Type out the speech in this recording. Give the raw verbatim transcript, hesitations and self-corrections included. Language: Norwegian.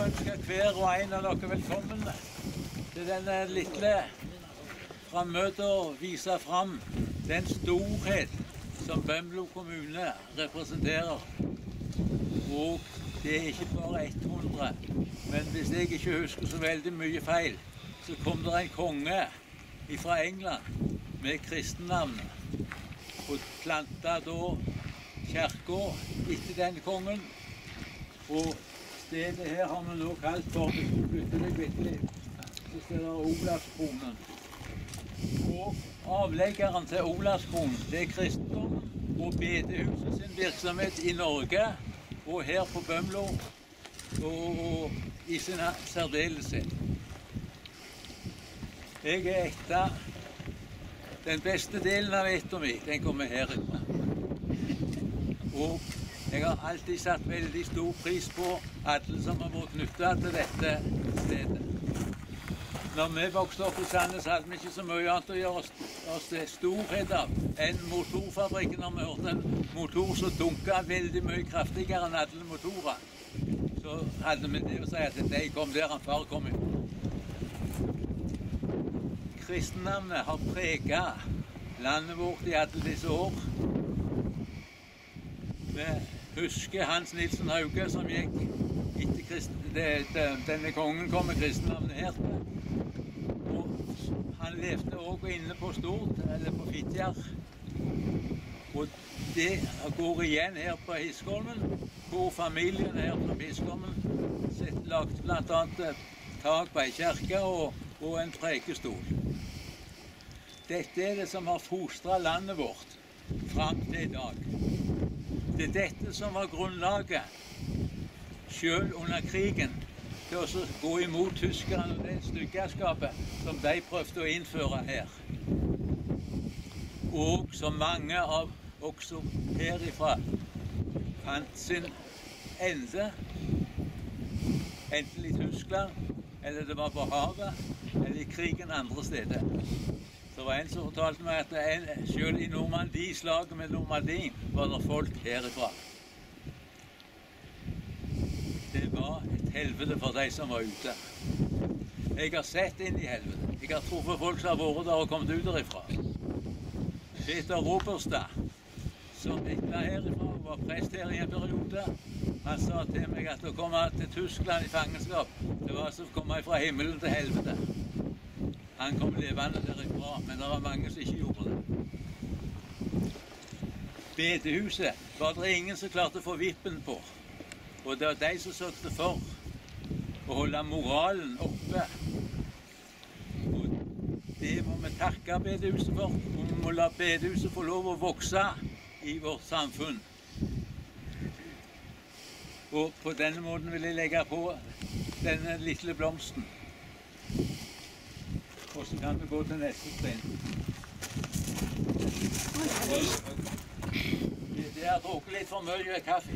få ønske hver og en av dere velkommen til denne lille frammøtet og vise fram den storhet som Bømlo kommune representerer. Og det er ikke bare hundre, men hvis jeg ikke husker så veldig mye feil, så kom det en konge fra England med kristennavn og planta da kirka etter den kongen. Og stedet her har vi nå kalt for, hvis du flytter deg virkelig, så står det Olavskronen. Og avleggeren til Olavskronen, det er kristendom og bedehuset sin virksomhet i Norge, og her på Bømlo, og, og i sin særdeleshet. Jeg er etter den beste delen av etter meg, den kommer herifra. Og jeg har alltid satt veldig stor pris på alle som har vært knyttet til dette stedet. Når vi vokste opp i Sandnes, hadde vi ikke så mye annet å gjøre oss, oss til storhet av enn motorfabrikken. Når vi hørte en motor som dunket veldig mye kraftigere enn alle motorer, så hadde vi det å si at de kom der han far kom ut. Kristennavnet har preget landet vårt i alle disse år. Vi husker Hans Nilsen Hauge som gikk etter kristen, det, det, denne kongen kom med kristennavnet her. Og han levde også inne på Stord, eller på Fitjar. Og det går igjen her på Hiskholmen, hvor familien her på Hiskholmen lagde blant annet tak på en kirke og, og en prekestol. Dette er det som har fostret landet vårt frem til i dag. Det er dette som var grunnlaget, selv under krigen, til å gå imot tyskerne og det styggeskapet som de prøvde å innføre her. Og som mange av også herifra fant sin ende, enten i Tyskland, eller det var på havet, eller i krigen andre steder. Det var en som fortalte meg at en, selv i Normandie, slaget med Normandie, var det folk herifra. Det var et helvete for de som var ute. Jeg har sett inn i helvete. Jeg har truffet folk som har vært der og kommet ut derifra. Peter Roberstad, som etter herifra var prest her i en periode, han sa til meg at å komme til Tyskland i fangenskap, det var som å komme fra himmelen til helvete. Han kom levende derifra, men det var mange som ikke gjorde det. Bedehuset var det ingen som klarte å få vippen på. Og det var de som sørgte for å holde moralen oppe. Og det må vi takke bedehuset for, og vi må la bedehuset få lov å vokse i vårt samfunn. Og på denne måten vil jeg legge på denne lille blomsten. Og så kan vi gå til neste trinn. Det har drukket litt for mye kaffe.